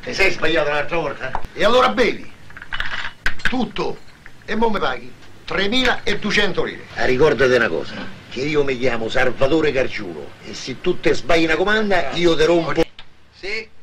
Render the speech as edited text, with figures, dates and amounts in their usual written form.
Ti sei sbagliato l'altra volta? E allora bevi. Tutto. E mo mi paghi 3.200 lire. Ricordati una cosa, che io mi chiamo Salvatore Gargiulo e se tu te sbagli una comanda io ti rompo. Sì.